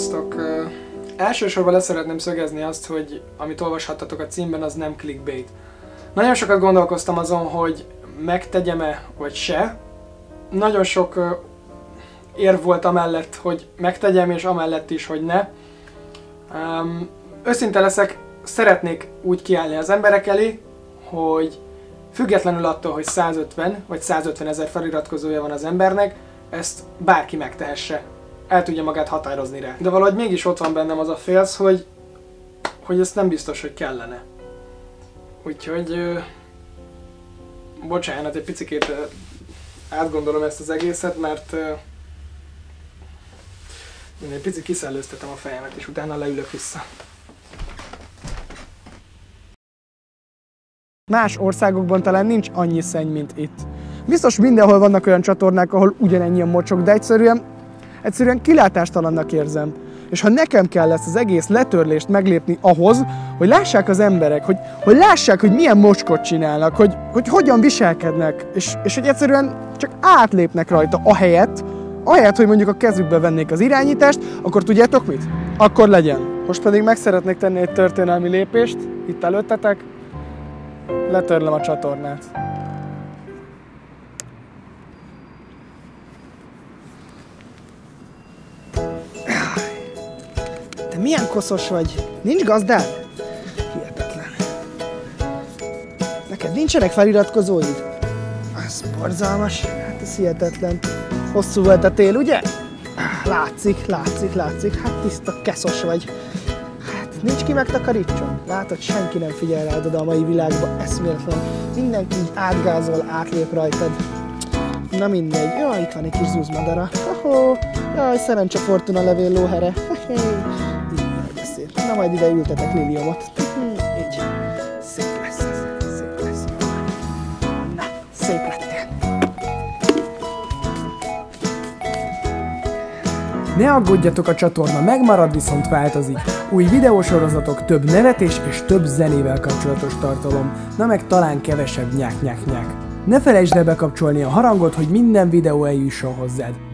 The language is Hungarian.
Sziasztok! Elsősorban le szeretném szögezni azt, hogy amit olvashattatok a címben, az nem clickbait. Nagyon sokat gondolkoztam azon, hogy megtegyem-e vagy se. Nagyon sok érv volt amellett, hogy megtegyem, és amellett is, hogy ne. Őszinte leszek, szeretnék úgy kiállni az emberek elé, hogy függetlenül attól, hogy 150 vagy 150 000 feliratkozója van az embernek, ezt bárki megtehesse. El tudja magát határozni rá. De valahogy mégis ott van bennem az a félsz, hogy ezt nem biztos, hogy kellene. Úgyhogy bocsánat, egy picikét átgondolom ezt az egészet, mert én egy picit kiszellőztetem a fejemet, és utána leülök vissza. Más országokban talán nincs annyi szenny, mint itt. Biztos mindenhol vannak olyan csatornák, ahol ugyanennyi a mocsok, de egyszerűen kilátástalannak érzem. És ha nekem kell ezt az egész letörlést meglépni ahhoz, hogy lássák az emberek, hogy lássák, hogy milyen mocskot csinálnak, hogy hogyan viselkednek, és hogy egyszerűen csak átlépnek rajta ahelyett, hogy mondjuk a kezükbe vennék az irányítást, akkor tudjátok mit? Akkor legyen. Most pedig meg szeretnék tenni egy történelmi lépést, itt előttetek, letörlöm a csatornát. Te milyen koszos vagy? Nincs gazdád? Hihetetlen. Neked nincsenek feliratkozóid? Ez borzalmas. Hát ez hihetetlen. Hosszú volt a tél, ugye? Látszik. Hát tiszta keszos vagy. Hát nincs ki megtakarítson. Látod, senki nem figyel rád oda a mai világban. Eszméletlen. Mindenki így átgázol, átlép rajtad. Na mindegy. Jaj, itt van egy kis zúzmadara. Jaj, szerencse fortuna levél lóhere. Na majd ide ültetek liliomot. Így. Szép lesz ez. Szép lesz. Na, szép lettél. Ne aggódjatok, a csatorna megmarad, viszont változik. Új videósorozatok, több nevetés és több zenével kapcsolatos tartalom. Na meg talán kevesebb nyák. Ne felejtsd el bekapcsolni a harangot, hogy minden videó eljusson hozzád.